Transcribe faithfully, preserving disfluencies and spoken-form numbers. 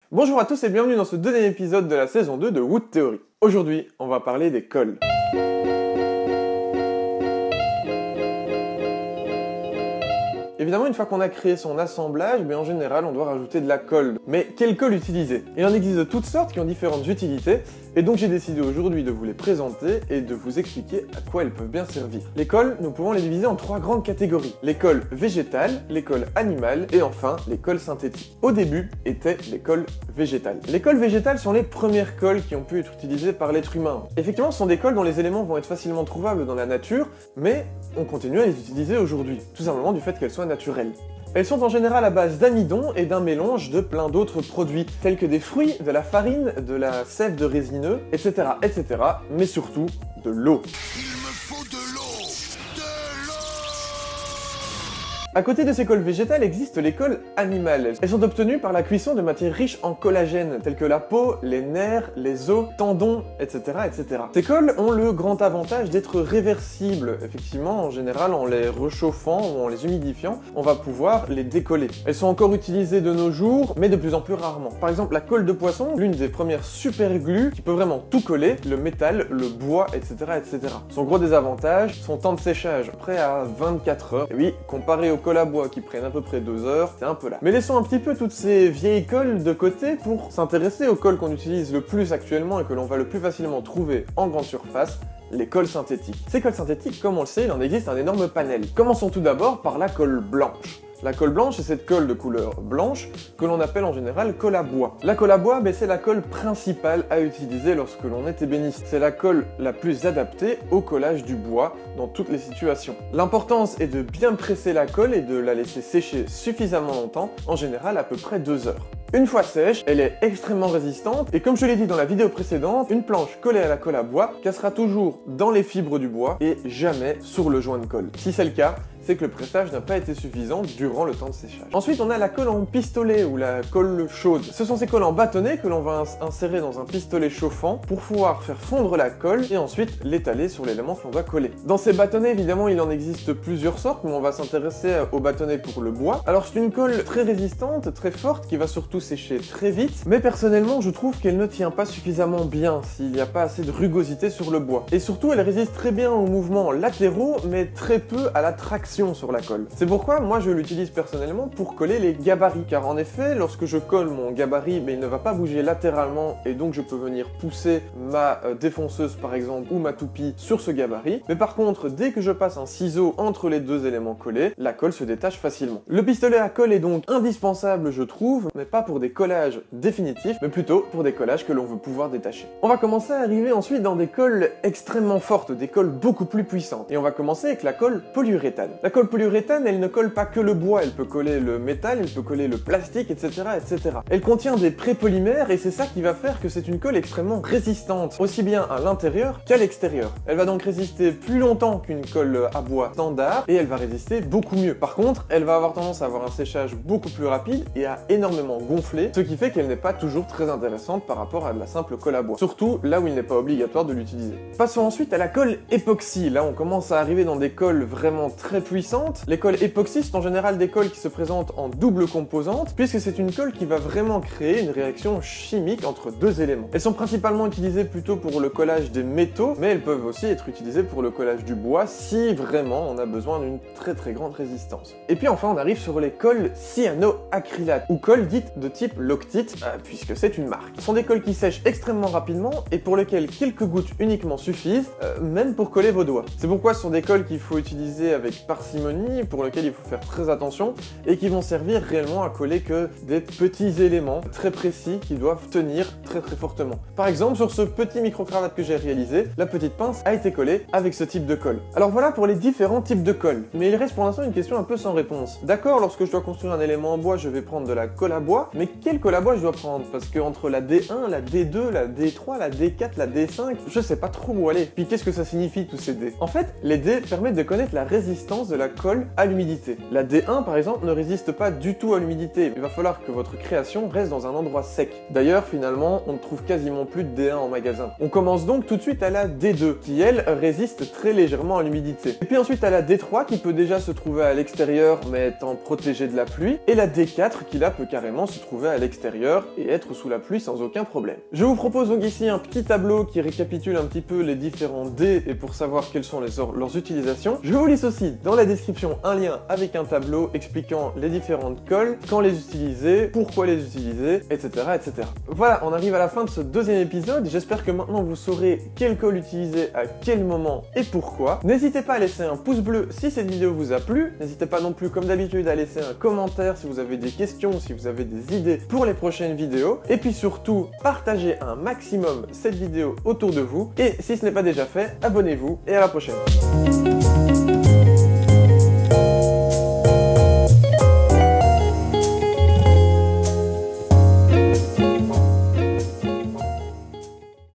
Bonjour à tous et bienvenue dans ce deuxième épisode de la saison deux de Wood Theory. Aujourd'hui, on va parler des cols. Évidemment, une fois qu'on a créé son assemblage, mais en général, on doit rajouter de la colle. Mais quelle colle utiliser? Il en existe de toutes sortes qui ont différentes utilités, et donc j'ai décidé aujourd'hui de vous les présenter et de vous expliquer à quoi elles peuvent bien servir. Les colles, nous pouvons les diviser en trois grandes catégories. Les colles végétales, les colles animales, et enfin, les colles synthétiques. Au début, étaient les colles végétales. Les colles végétales sont les premières colles qui ont pu être utilisées par l'être humain. Effectivement, ce sont des colles dont les éléments vont être facilement trouvables dans la nature, mais on continue à les utiliser aujourd'hui, tout simplement du fait qu'elles soient naturelles. Elles sont en général à base d'amidon et d'un mélange de plein d'autres produits, tels que des fruits, de la farine, de la sève de résineux, et cetera, et cetera, mais surtout de l'eau. À côté de ces colles végétales existent les colles animales. Elles sont obtenues par la cuisson de matières riches en collagène, telles que la peau, les nerfs, les os, tendons, et cetera, et cetera. Ces colles ont le grand avantage d'être réversibles. Effectivement, en général, en les réchauffant ou en les humidifiant, on va pouvoir les décoller. Elles sont encore utilisées de nos jours, mais de plus en plus rarement. Par exemple, la colle de poisson, l'une des premières super glues qui peut vraiment tout coller, le métal, le bois, et cetera, et cetera. Son gros désavantage, son temps de séchage, près à vingt-quatre heures. Et oui, comparé aux colles à bois qui prennent à peu près deux heures, c'est un peu là. Mais laissons un petit peu toutes ces vieilles colles de côté pour s'intéresser aux colles qu'on utilise le plus actuellement et que l'on va le plus facilement trouver en grande surface, les colles synthétiques. Ces colles synthétiques, comme on le sait, il en existe un énorme panel. Commençons tout d'abord par la colle blanche. La colle blanche, c'est cette colle de couleur blanche que l'on appelle en général colle à bois. La colle à bois, ben, c'est la colle principale à utiliser lorsque l'on est ébéniste. C'est la colle la plus adaptée au collage du bois dans toutes les situations. L'importance est de bien presser la colle et de la laisser sécher suffisamment longtemps, en général à peu près deux heures. Une fois sèche, elle est extrêmement résistante et comme je l'ai dit dans la vidéo précédente, une planche collée à la colle à bois cassera toujours dans les fibres du bois et jamais sur le joint de colle. Si c'est le cas, c'est que le pressage n'a pas été suffisant durant le temps de séchage. Ensuite, on a la colle en pistolet ou la colle chaude. Ce sont ces colles en bâtonnet que l'on va insérer dans un pistolet chauffant pour pouvoir faire fondre la colle et ensuite l'étaler sur l'élément que l'on doit coller. Dans ces bâtonnets, évidemment, il en existe plusieurs sortes, mais on va s'intéresser au bâtonnet pour le bois. Alors, c'est une colle très résistante, très forte, qui va surtout sécher très vite, mais personnellement, je trouve qu'elle ne tient pas suffisamment bien s'il n'y a pas assez de rugosité sur le bois. Et surtout, elle résiste très bien aux mouvements latéraux, mais très peu à la traction sur la colle. C'est pourquoi moi je l'utilise personnellement pour coller les gabarits, car en effet lorsque je colle mon gabarit, ben, il ne va pas bouger latéralement et donc je peux venir pousser ma euh, défonceuse par exemple ou ma toupie sur ce gabarit, mais par contre dès que je passe un ciseau entre les deux éléments collés, la colle se détache facilement. Le pistolet à colle est donc indispensable je trouve, mais pas pour des collages définitifs, mais plutôt pour des collages que l'on veut pouvoir détacher. On va commencer à arriver ensuite dans des colles extrêmement fortes, des colles beaucoup plus puissantes, et on va commencer avec la colle polyuréthane. La colle polyuréthane, elle ne colle pas que le bois, elle peut coller le métal, elle peut coller le plastique, et cetera, et cetera. Elle contient des prépolymères et c'est ça qui va faire que c'est une colle extrêmement résistante, aussi bien à l'intérieur qu'à l'extérieur. Elle va donc résister plus longtemps qu'une colle à bois standard et elle va résister beaucoup mieux. Par contre, elle va avoir tendance à avoir un séchage beaucoup plus rapide et à énormément gonfler, ce qui fait qu'elle n'est pas toujours très intéressante par rapport à de la simple colle à bois. Surtout là où il n'est pas obligatoire de l'utiliser. Passons ensuite à la colle époxy. Là, on commence à arriver dans des colles vraiment très puissantes. Les colles époxy sont en général des colles qui se présentent en double composante, puisque c'est une colle qui va vraiment créer une réaction chimique entre deux éléments. Elles sont principalement utilisées plutôt pour le collage des métaux, mais elles peuvent aussi être utilisées pour le collage du bois si vraiment on a besoin d'une très très grande résistance. Et puis enfin on arrive sur les colles cyanoacrylates, ou colles dites de type Loctite, euh, puisque c'est une marque. Ce sont des colles qui sèchent extrêmement rapidement et pour lesquelles quelques gouttes uniquement suffisent, euh, même pour coller vos doigts. C'est pourquoi ce sont des colles qu'il faut utiliser avec parcimonie, pour lequel il faut faire très attention et qui vont servir réellement à coller que des petits éléments très précis qui doivent tenir très très fortement. Par exemple, sur ce petit micro-cravate que j'ai réalisé, la petite pince a été collée avec ce type de colle. Alors voilà pour les différents types de colle, mais il reste pour l'instant une question un peu sans réponse. D'accord, lorsque je dois construire un élément en bois, je vais prendre de la colle à bois, mais quelle colle à bois je dois prendre? Parce que entre la D un, la D deux, la D trois, la D quatre, la D cinq, je sais pas trop où aller. Puis qu'est-ce que ça signifie tous ces D? En fait, les D permettent de connaître la résistance de la colle à l'humidité. La D un par exemple ne résiste pas du tout à l'humidité, il va falloir que votre création reste dans un endroit sec. D'ailleurs finalement on ne trouve quasiment plus de D un en magasin. On commence donc tout de suite à la D deux qui elle résiste très légèrement à l'humidité. Et puis ensuite à la D trois qui peut déjà se trouver à l'extérieur mais étant protégée de la pluie, et la D quatre qui là peut carrément se trouver à l'extérieur et être sous la pluie sans aucun problème. Je vous propose donc ici un petit tableau qui récapitule un petit peu les différents dés et pour savoir quelles sont les leurs utilisations. Je vous laisse aussi dans la description un lien avec un tableau expliquant les différentes colles, quand les utiliser, pourquoi les utiliser, et cetera et cetera. Voilà, on arrive à la fin de ce deuxième épisode. J'espère que maintenant vous saurez quelle colle utiliser, à quel moment et pourquoi. N'hésitez pas à laisser un pouce bleu si cette vidéo vous a plu. N'hésitez pas non plus, comme d'habitude, à laisser un commentaire si vous avez des questions, si vous avez des idées pour les prochaines vidéos. Et puis surtout, partagez un maximum cette vidéo autour de vous. Et si ce n'est pas déjà fait, abonnez-vous et à la prochaine.